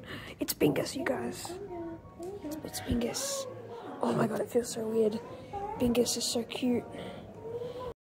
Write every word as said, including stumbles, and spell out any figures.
It's Bingus, you guys. It's, it's Bingus. Oh my god, it feels so weird. Bingus is so cute.